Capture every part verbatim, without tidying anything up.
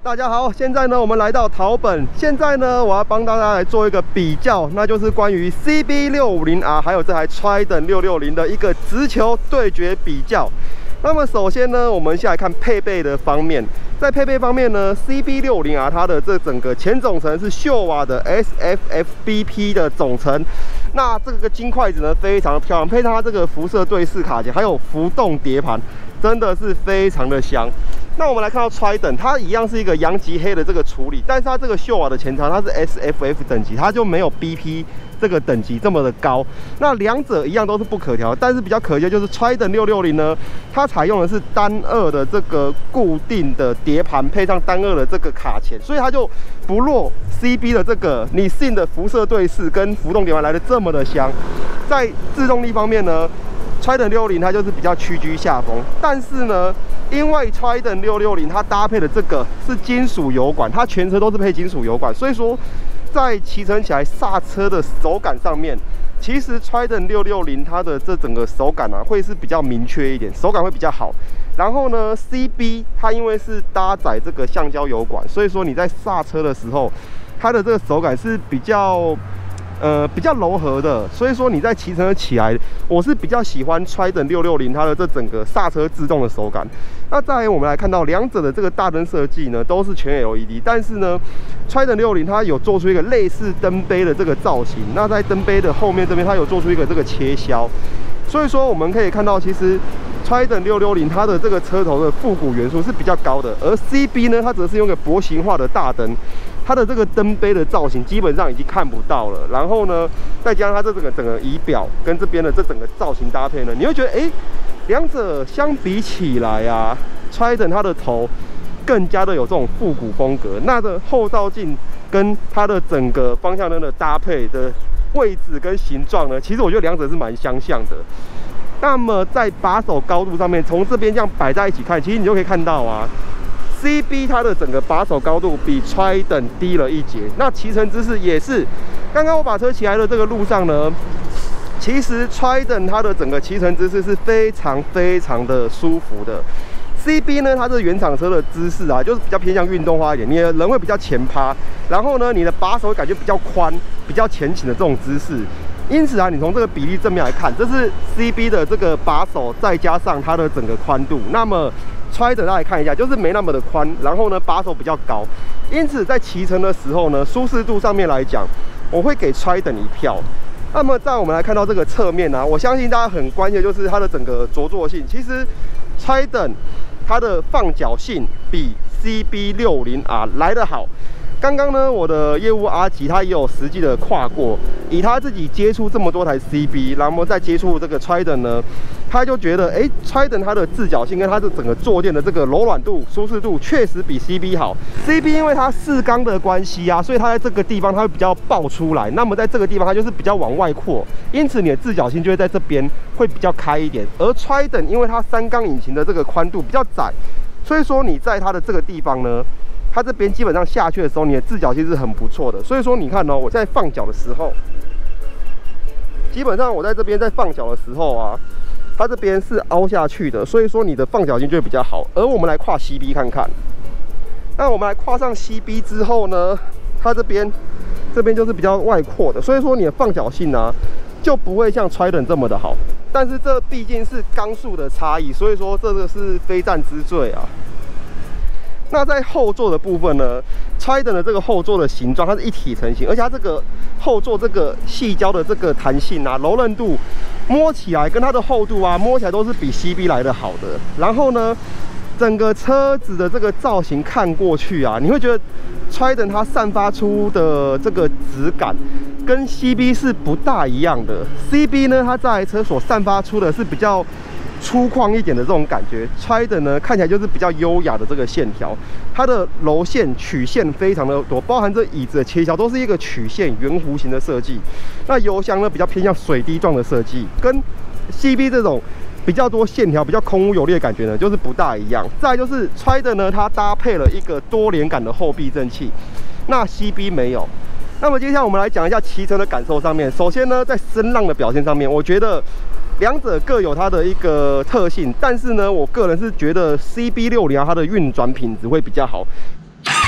大家好，现在呢我们来到桃本，现在呢我要帮大家来做一个比较，那就是关于 C B 六五零 R 还有这台 Trident 六六零的一个直球对决比较。那么首先呢，我们先来看配备的方面。在配备方面呢 ，C B 六五零 R 它的这整个前总成是秀瓦的 S F F B P 的总成。那这个金筷子呢非常的漂亮，配上它这个辐射对视卡钳，还有浮动碟盘，真的是非常的香。那我们来看到 Trident， 它一样是一个阳极黑的这个处理，但是它这个秀瓦的前槽它是 S F F 等级，它就没有 B P 这个等级这么的高。那两者一样都是不可调，但是比较可惜的就是 Trident 六六零呢，它采用的是单二的这个固定的碟盘，配上单二的这个卡钳，所以它就不若 C B 的这个你信的辐射对视跟浮动碟盘来的这么的香。在制动力方面呢，Trident 六六零它就是比较屈居下风，但是呢，因为 Trident 六六零它搭配的这个是金属油管，它全车都是配金属油管，所以说在骑乘起来刹车的手感上面，其实 Trident 六六零它的这整个手感啊会是比较明确一点，手感会比较好。然后呢 ，C B 它因为是搭载这个橡胶油管，所以说你在刹车的时候，它的这个手感是比较。呃，比较柔和的，所以说你在骑乘起来，我是比较喜欢 Trident 六六零它的这整个刹车制动的手感。那再来我们来看到两者的这个大灯设计呢，都是全 L E D， 但是呢 ，Trident 六六零它有做出一个类似灯杯的这个造型，那在灯杯的后面这边，它有做出一个这个切削，所以说我们可以看到，其实 Trident 六六零它的这个车头的复古元素是比较高的，而 C B 呢，它则是用个薄型化的大灯。它的这个灯杯的造型基本上已经看不到了，然后呢，再加上它这整个整个仪表跟这边的这整个造型搭配呢，你会觉得，哎，两者相比起来啊 ，Trident 它的头更加的有这种复古风格，那的后照镜跟它的整个方向灯的搭配的位置跟形状呢，其实我觉得两者是蛮相像的。那么在把手高度上面，从这边这样摆在一起看，其实你就可以看到啊。C B 它的整个把手高度比 Trident 低了一截，那骑乘姿势也是。刚刚我把车骑来的这个路上呢，其实 Trident 它的整个骑乘姿势是非常非常的舒服的。C B 呢，它这原厂车的姿势啊，就是比较偏向运动化一点，你的人会比较前趴，然后呢，你的把手感觉比较宽、比较前倾的这种姿势。因此啊，你从这个比例正面来看，这是 C B 的这个把手，再加上它的整个宽度，那么 Trident 大家来看一下，就是没那么的宽，然后呢把手比较高，因此在骑乘的时候呢，舒适度上面来讲，我会给 Trident 一票。那么在我们来看到这个侧面呢、啊，我相信大家很关心的就是它的整个着座性。其实 Trident 它的放脚性比 C B 六五零 R 来得好。刚刚呢，我的业务阿吉他也有实际的跨过，以他自己接触这么多台 C B， 然后再接触这个 Trident 呢，他就觉得，哎 ，Trident 它的自脚性跟它的整个坐垫的这个柔软度、舒适度确实比 C B 好。C B 因为它四缸的关系啊，所以它在这个地方它会比较爆出来，那么在这个地方它就是比较往外扩，因此你的自脚性就会在这边会比较开一点。而 Trident 因为它三缸引擎的这个宽度比较窄，所以说你在它的这个地方呢。它这边基本上下去的时候，你的自脚性是很不错的。所以说，你看哦，我在放脚的时候，基本上我在这边在放脚的时候啊，它这边是凹下去的，所以说你的放脚性就会比较好。而我们来跨 C B 看看，那我们来跨上 C B 之后呢，它这边这边就是比较外扩的，所以说你的放脚性呢、啊、就不会像 Trident 这么的好。但是这毕竟是缸数的差异，所以说这个是非战之罪啊。那在后座的部分呢 ，Trident 的这个后座的形状，它是一体成型，而且它这个后座这个细胶的这个弹性啊、柔韧度，摸起来跟它的厚度啊，摸起来都是比 C B 来的好的。然后呢，整个车子的这个造型看过去啊，你会觉得 Trident 它散发出的这个质感跟 C B 是不大一样的。C B 呢，它这台车所散发出的是比较粗犷一点的这种感觉 ，Trident 呢看起来就是比较优雅的这个线条，它的柔线曲线非常的多，包含这椅子的切削都是一个曲线圆弧形的设计。那油箱呢比较偏向水滴状的设计，跟 C B 这种比较多线条、比较空污有力的感觉呢，就是不大一样。再来就是 Trident 呢，它搭配了一个多连杆的后避震器，那 C B 没有。那么接下来我们来讲一下骑乘的感受上面。首先呢，在声浪的表现上面，我觉得两者各有它的一个特性，但是呢，我个人是觉得 C B 六零 它的运转品质会比较好。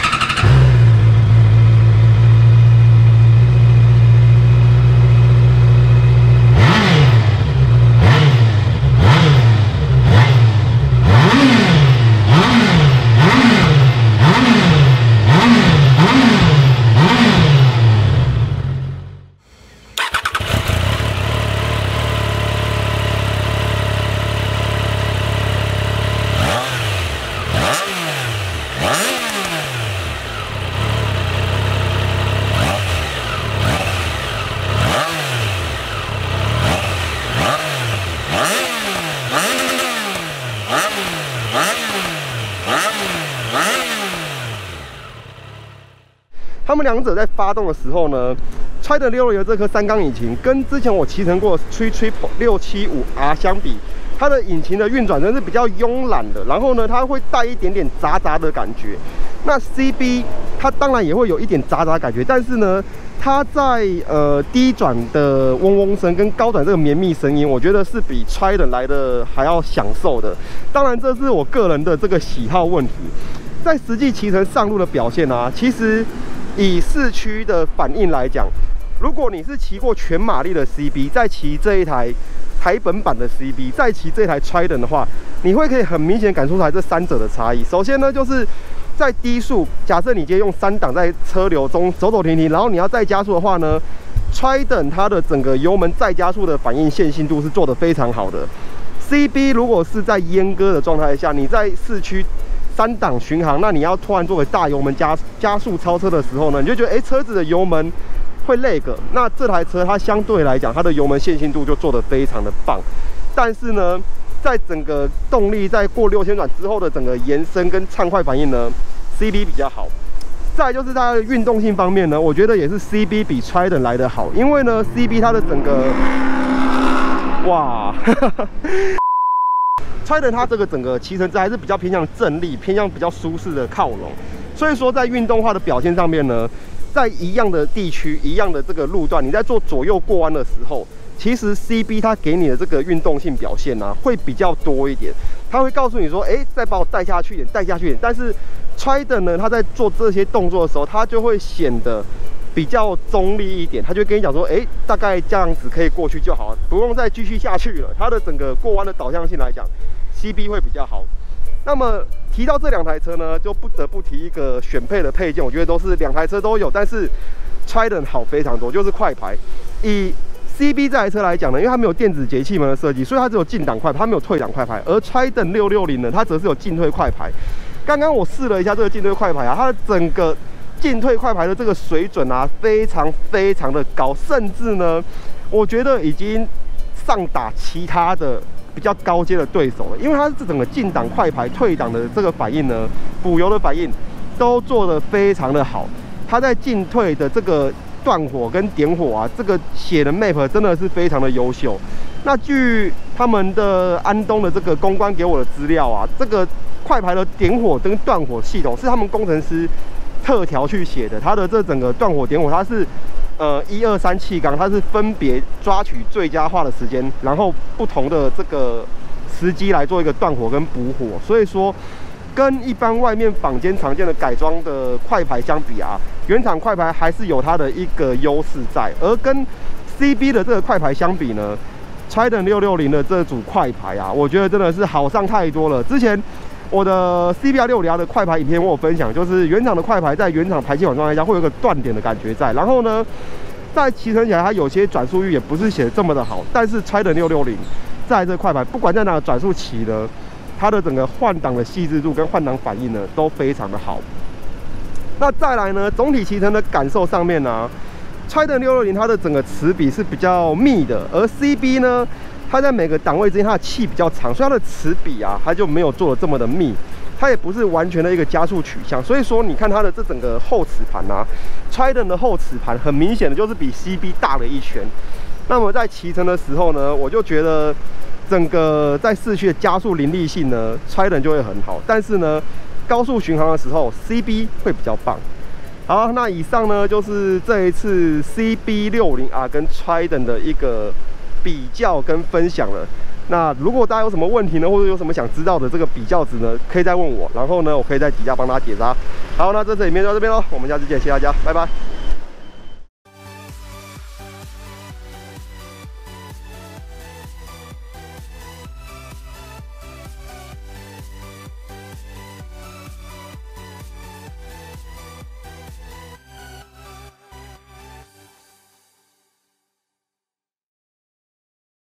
他们两者在发动的时候呢 ，Trident 六六零的这颗三缸引擎跟之前我骑乘过的 Tree Triple 六七五 R 相比，它的引擎的运转真是比较慵懒的，然后呢，它会带一点点杂杂的感觉。那 C B 它当然也会有一点杂杂感觉，但是呢，它在呃低转的嗡嗡声跟高转这个绵密声音，我觉得是比 Trident 来的还要享受的。当然，这是我个人的这个喜好问题。在实际骑乘上路的表现啊，其实以市区的反应来讲，如果你是骑过全马力的 C B， 再骑这一台台本版的 C B， 再骑这台 Trident 的话，你会可以很明显感受出来这三者的差异。首先呢，就是在低速，假设你今天用三档在车流中走走停停，然后你要再加速的话呢 ，Trident 它的整个油门再加速的反应线性度是做得非常好的。C B 如果是在阉割的状态下，你在市区三档巡航，那你要突然做个大油门加加速超车的时候呢，你就觉得哎、欸，车子的油门会累个。那这台车它相对来讲，它的油门线性度就做得非常的棒。但是呢，在整个动力在过六千转之后的整个延伸跟畅快反应呢 ，C B 比较好。再来就是它的运动性方面呢，我觉得也是 C B 比 Trident 来得好，因为呢 C B 它的整个哇。Trident 它这个整个骑乘姿还是比较偏向正力，偏向比较舒适的靠拢，所以说在运动化的表现上面呢，在一样的地区、一样的这个路段，你在做左右过弯的时候，其实 C B 它给你的这个运动性表现啊，会比较多一点。它会告诉你说，哎、欸，再把我带下去一点，带下去一点。但是 Trident 呢，它在做这些动作的时候，它就会显得比较中立一点，他就跟你讲说，哎、欸，大概这样子可以过去就好了，不用再继续下去了。它的整个过弯的导向性来讲 ，C B 会比较好。那么提到这两台车呢，就不得不提一个选配的配件，我觉得都是两台车都有，但是 Trident 好非常多，就是快排。以 C B 这台车来讲呢，因为它没有电子节气门的设计，所以它只有进档快排，它没有退档快排。而 Trident 六六零呢，它则是有进退快排。刚刚我试了一下这个进退快排啊，它的整个进退快排的这个水准啊，非常非常的高，甚至呢，我觉得已经上打其他的比较高阶的对手了，因为它这整个进档快排、退档的这个反应呢，补油的反应都做得非常的好。它在进退的这个断火跟点火啊，这个写的 map 真的是非常的优秀。那据他们的安东的这个公关给我的资料啊，这个快排的点火跟断火系统是他们工程师特调去写的，它的这整个断火点火，它是呃一二三气缸，它是分别抓取最佳化的时间，然后不同的这个时机来做一个断火跟补火。所以说，跟一般外面坊间常见的改装的快排相比啊，原厂快排还是有它的一个优势在。而跟 C B 的这个快排相比呢 ，Trident 六六零的这组快排啊，我觉得真的是好上太多了。之前我的 C B R 六五零 R 的快排影片我有分享，就是原厂的快排在原厂排气管状态下会有一个断点的感觉在，然后呢，在骑乘起来它有些转速域也不是写的这么的好，但是 Trident 六六零在这快排不管在哪个转速期呢，它的整个换挡的细致度跟换挡反应呢都非常的好。那再来呢，总体骑乘的感受上面呢、啊、，Trident 六六零它的整个齿比是比较密的，而 C B 呢，它在每个档位之间，它的气比较长，所以它的齿比啊，它就没有做的这么的密，它也不是完全的一个加速取向。所以说，你看它的这整个后齿盘啊 ，Trident 的后齿盘很明显的就是比 C B 大了一圈。那么在骑乘的时候呢，我就觉得整个在市区的加速凌厉性呢 ，Trident 就会很好，但是呢，高速巡航的时候 ，C B 会比较棒。好，那以上呢就是这一次 C B 六五零 R 跟 Trident 的一个比较跟分享了。那如果大家有什么问题呢，或者有什么想知道的这个比较值呢，可以再问我，然后呢，我可以在底下帮大家解答。好，那这次影片就到这边咯，我们下次见，谢谢大家，拜拜。